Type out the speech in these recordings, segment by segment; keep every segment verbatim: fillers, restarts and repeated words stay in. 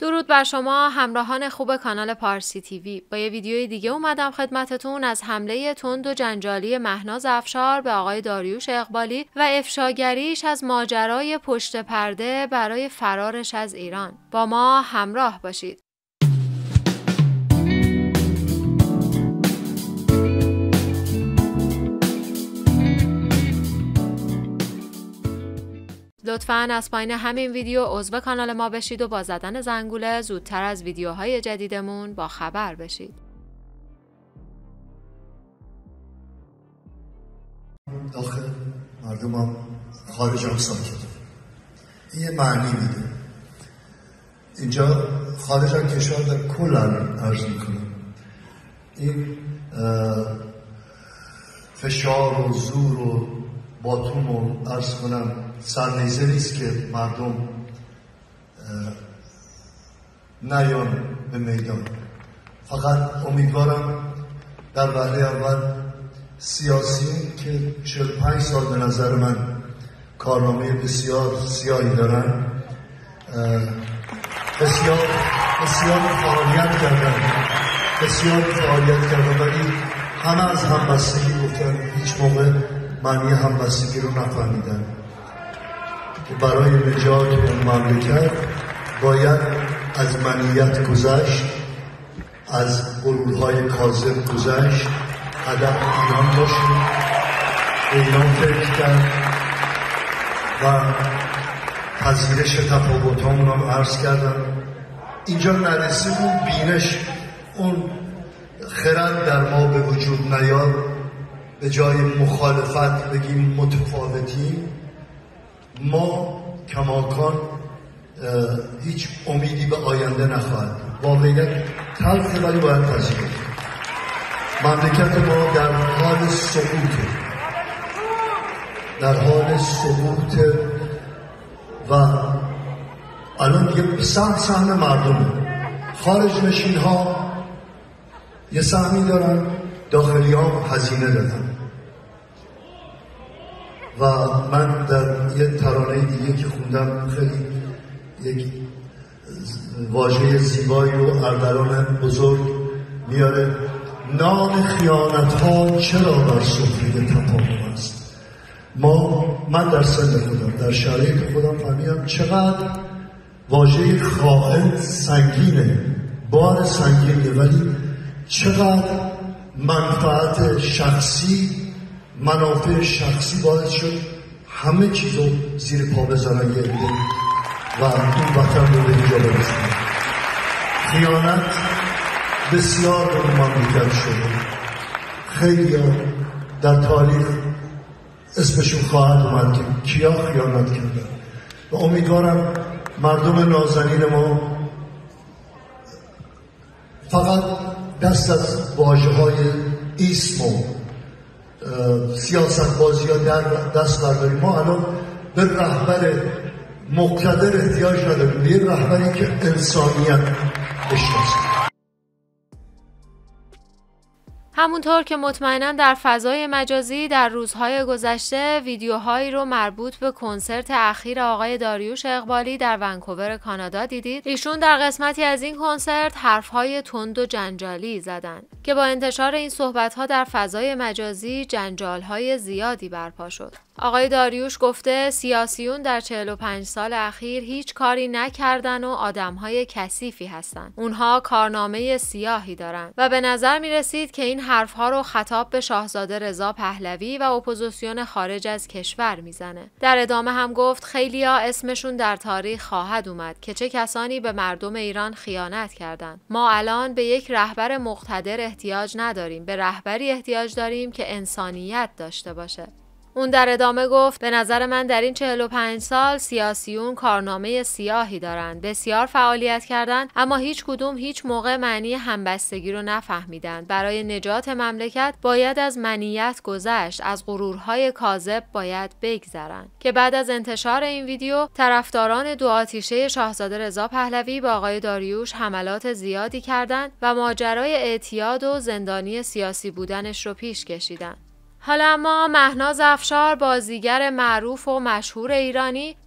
درود بر شما همراهان خوب کانال پارسی تیوی. با یه ویدیوی دیگه اومدم خدمتتون از حمله تند و جنجالی مهناز افشار به آقای داریوش اقبالی و افشاگریش از ماجرای پشت پرده برای فرارش از ایران. با ما همراه باشید. لطفاً از پایین همین ویدیو عضو کانال ما بشید و با زدن زنگوله زودتر از ویدیوهای جدیدمون با خبر بشید. داخل مردم هم خارج هم ساکت. این یه معنی میده. اینجا خارج هم کشور در کل عرض میکنم. این فشار و زور و باتوم و عرض کنم سرنیزه نیست که مردم نیان به میدان. فقط امیدوارم در وهله اول سیاسیون که چهل و پنج سال به نظر من کارنامه بسیار سیاهی دارن، بسیار بسیار فعالیت کردن بسیار فعالیت کردن ولی همه از همبستگی گفتن، هیچ موقع معنی همبستگی رو نفهمیدن که برای نجات اون مملکت باید از منیت گذشت، از غرورهای کاذب گذشت، هدف ایران باشه، ایران فکر کرد و پذیرش تفاوت‌هامون هم عرض کردم. اینجا نرسیم اون بینش، اون خرد در ما به وجود نیاد، به جای مخالفت بگیم متفاوتیم، ما کماکان هیچ امیدی به آینده نخواهد. واقعیت تلخه ولی باید پذیرش. مملکت ما در حال سقوطه در حال سقوطه و الان یه سهم سهم مردم خارج نشین ها یه سهمی دارن، داخلی ها هزینه دادن. و من در یه ترانه دیگه که خوندم خیلی یک واژه زیبایی رو اردلان بزرگ میاره: نان خیانت ها چرا بر سفره تپاهم است. ما من در سن خودم در شرایط خودم فهمیدم چقدر واژه خائن سنگینه، بار سنگینه، ولی چقدر منفعت شخصی، منافع شخصی باعث شد همه چیز رو زیر پا بذارن یه عده و این وطن رو به اینجا برسونن. خیانت بسیار در مملکت شده. خیلی ها در تاریخ اسمشون خواهد اومد که کیا خیانت کردن و امیدوارم مردم نازنین ما فقط دست از واژه های اسم و سیاست بازی ها در دست برداریم. ما الان به رهبر مقتدر احتیاج نداریم، به یه رهبری که انسانیت بشناسه. همونطور که مطمئناً در فضای مجازی در روزهای گذشته ویدیوهایی رو مربوط به کنسرت اخیر آقای داریوش اقبالی در ونکوور کانادا دیدید. ایشون در قسمتی از این کنسرت حرفهای تند و جنجالی زدن که با انتشار این صحبت‌ها در فضای مجازی جنجال‌های زیادی برپا شد. آقای داریوش گفته سیاسیون در چهل و پنج سال اخیر هیچ کاری نکردن و آدمهای کثیفی هستن. اونها کارنامه سیاهی دارن و به نظر می رسید که این حرفها رو خطاب به شاهزاده رضا پهلوی و اپوزیسیون خارج از کشور میزنه. در ادامه هم گفت خیلیا اسمشون در تاریخ خواهد اومد که چه کسانی به مردم ایران خیانت کردند. ما الان به یک رهبر مقتدر احتیاج نداریم، به رهبری احتیاج داریم که انسانیت داشته باشه. اون در ادامه گفت به نظر من در این چهل و پنج سال سیاسیون کارنامه سیاهی دارن، بسیار فعالیت کردن اما هیچ کدوم هیچ موقع معنی همبستگی رو نفهمیدن. برای نجات مملکت باید از منیت گذشت، از غرورهای کاذب باید بگذرن. که بعد از انتشار این ویدیو طرفداران دو آتیشه شاهزاده رضا پهلوی با آقای داریوش حملات زیادی کردند و ماجرای اعتیاد و زندانی سیاسی بودنش رو پیش کشیدن. حالا اما مهناز افشار بازیگر معروف و مشهور ایرانی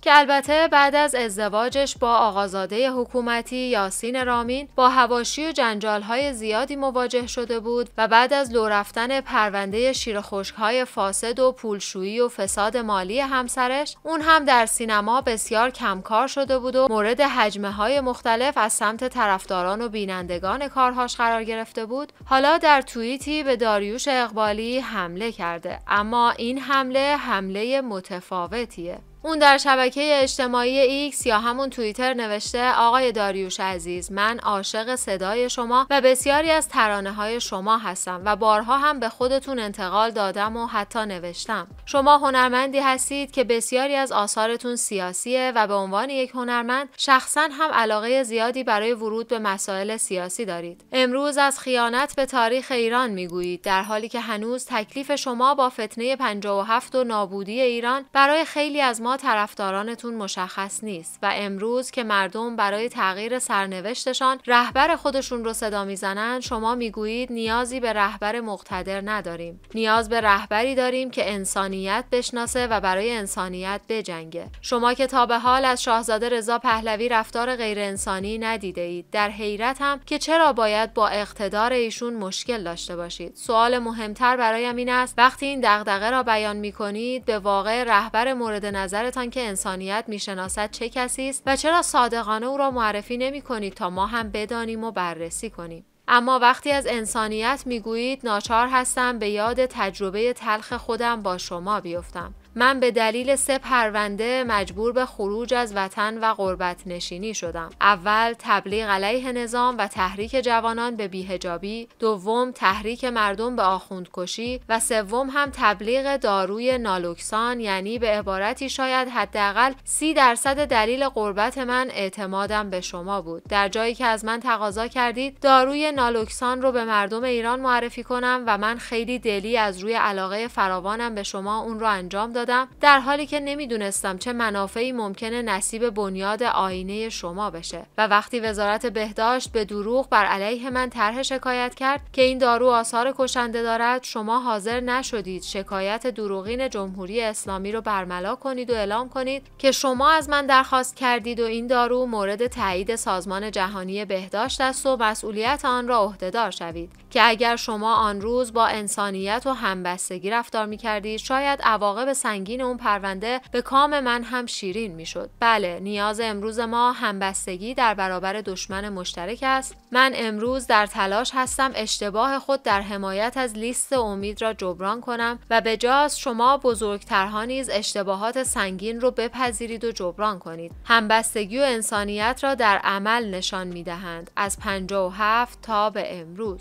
که البته بعد از ازدواجش با آقازاده حکومتی یاسین رامین با حواشی و جنجال‌های زیادی مواجه شده بود و بعد از لو رفتن پرونده شیر خشک‌های فاسد و پولشویی و فساد مالی همسرش، اون هم در سینما بسیار کمکار شده بود و مورد هجمه‌های مختلف از سمت طرفداران و بینندگان کارهاش قرار گرفته بود. حالا در توییتی به داریوش اقبالی حمله کرده، اما این حمله حمله متفاوتیه. اون در شبکه اجتماعی ایکس یا همون توییتر نوشته: آقای داریوش عزیز، من عاشق صدای شما و بسیاری از ترانه‌های شما هستم و بارها هم به خودتون انتقال دادم و حتی نوشتم. شما هنرمندی هستید که بسیاری از آثارتون سیاسیه و به عنوان یک هنرمند شخصاً هم علاقه زیادی برای ورود به مسائل سیاسی دارید. امروز از خیانت به تاریخ ایران میگویید، در حالی که هنوز تکلیف شما با فتنه پنجاه و هفت و نابودی ایران برای خیلی از ما طرفدارانتون مشخص نیست و امروز که مردم برای تغییر سرنوشتشان رهبر خودشون رو صدا میزنن، شما میگویید نیازی به رهبر مقتدر نداریم. نیاز به رهبری داریم که انسانیت بشناسه و برای انسانیت بجنگه. شما که تا به حال از شاهزاده رضا پهلوی رفتار غیر انسانی ندیده اید. در حیرتم که چرا باید با اقتدار ایشون مشکل داشته باشید. سوال مهمتر برایم این است وقتی این دغدغه را بیان میکنید، به واقع رهبر مورد نظر تان که انسانیت میشناسد چه کسی است و چرا صادقانه او را معرفی نمی کنید تا ما هم بدانیم و بررسی کنیم؟ اما وقتی از انسانیت میگویید، ناچار هستم به یاد تجربه تلخ خودم با شما بیفتم. من به دلیل سه پرونده مجبور به خروج از وطن و غربت نشینی شدم. اول تبلیغ علیه نظام و تحریک جوانان به بی‌حجابی، دوم تحریک مردم به آخوندکشی و سوم هم تبلیغ داروی نالوکسان، یعنی به عبارتی شاید حداقل سی درصد دلیل غربت من اعتمادم به شما بود. در جایی که از من تقاضا کردید داروی نالوکسان رو به مردم ایران معرفی کنم و من خیلی دلی از روی علاقه فراوانم به شما اون رو انجام دادم، در حالی که نمیدونستم چه منافعی ممکنه نصیب بنیاد آینه شما بشه. و وقتی وزارت بهداشت به دروغ بر علیه من طرح شکایت کرد که این دارو آثار کشنده دارد، شما حاضر نشدید شکایت دروغین جمهوری اسلامی رو برملا کنید و اعلام کنید که شما از من درخواست کردید و این دارو مورد تایید سازمان جهانی بهداشت است و مسئولیت آن را عهدهدار شوید، که اگر شما آن روز با انسانیت و همبستگی رفتار می‌کردید، شاید عواقب سنگین اون پرونده به کام من هم شیرین میشد. بله، نیاز امروز ما همبستگی در برابر دشمن مشترک است. من امروز در تلاش هستم اشتباه خود در حمایت از لیست امید را جبران کنم و به جاست شما بزرگترها نیز اشتباهات سنگین رو بپذیرید و جبران کنید. همبستگی و انسانیت را در عمل نشان میدهند، از پنجاه و هفت تا به امروز.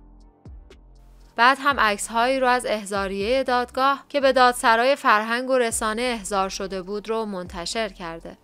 بعد هم عکس‌هایی رو از احضاریه دادگاه که به دادسرای فرهنگ و رسانه احضار شده بود رو منتشر کرده.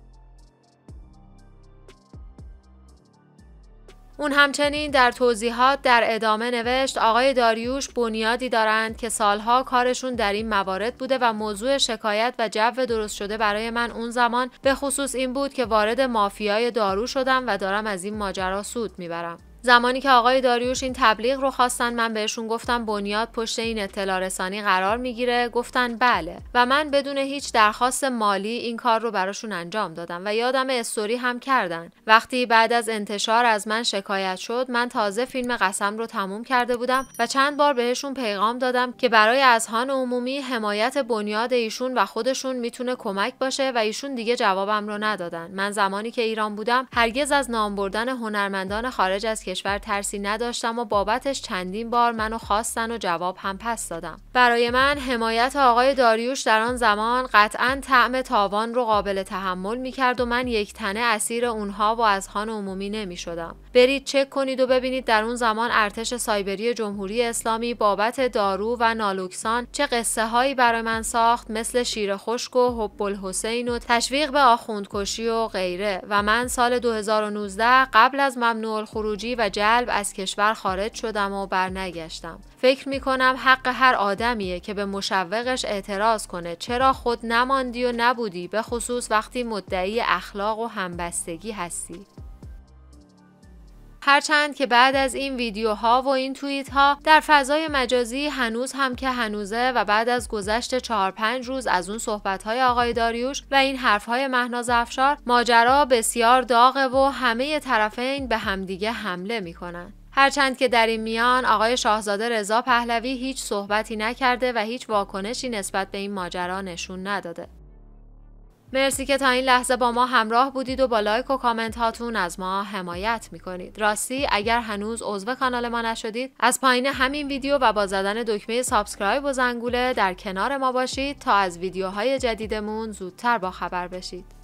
اون همچنین در توضیحات در ادامه نوشت: آقای داریوش بنیادی دارند که سالها کارشون در این موارد بوده و موضوع شکایت و جو درست شده برای من اون زمان به خصوص این بود که وارد مافیای دارو شدم و دارم از این ماجرا سود میبرم. زمانی که آقای داریوش این تبلیغ رو خواستن، من بهشون گفتم بنیاد پشت این اطلاع رسانی قرار میگیره. گفتن بله و من بدون هیچ درخواست مالی این کار رو براشون انجام دادم و یادم استوری هم کردن. وقتی بعد از انتشار از من شکایت شد، من تازه فیلم قسم رو تموم کرده بودم و چند بار بهشون پیغام دادم که برای اذهان عمومی حمایت بنیاد ایشون و خودشون میتونه کمک باشه و ایشون دیگه جوابم رو ندادن. من زمانی که ایران بودم هرگز از نام بردن هنرمندان خارج از کشور ترسی نداشتم و بابتش چندین بار منو خواستن و جواب هم پس دادم. برای من حمایت آقای داریوش در آن زمان قطعاً طعم تاوان رو قابل تحمل میکرد و من یک تنه اسیر اونها و اذهان عمومی نمیشدم. برید چک کنید و ببینید در اون زمان ارتش سایبری جمهوری اسلامی بابت دارو و نالوکسان چه قصه هایی برای من ساخت، مثل شیر خشک و حب الحسین و تشویق به آخوندکشی و غیره. و من سال دو هزار و نوزده قبل از ممنوع الخروجی و جلب از کشور خارج شدم و برنگشتم. فکر میکنم حق هر آدمیه که به مشوقش اعتراض کنه چرا خود نماندی و نبودی، به خصوص وقتی مدعی اخلاق و همبستگی هستی. هرچند که بعد از این ویدیوها و این توییت ها در فضای مجازی هنوز هم که هنوزه و بعد از گذشت چهار پنج روز از اون صحبت های آقای داریوش و این حرف های مهناز افشار، ماجرا بسیار داغه و همه طرفین به همدیگه حمله میکنن. هرچند که در این میان آقای شاهزاده رضا پهلوی هیچ صحبتی نکرده و هیچ واکنشی نسبت به این ماجرا نشون نداده. مرسی که تا این لحظه با ما همراه بودید و با لایک و کامنت هاتون از ما حمایت میکنید. راستی اگر هنوز عضو کانال ما نشدید، از پایین همین ویدیو و با زدن دکمه سابسکرایب و زنگوله در کنار ما باشید تا از ویدیوهای جدیدمون زودتر با خبر بشید.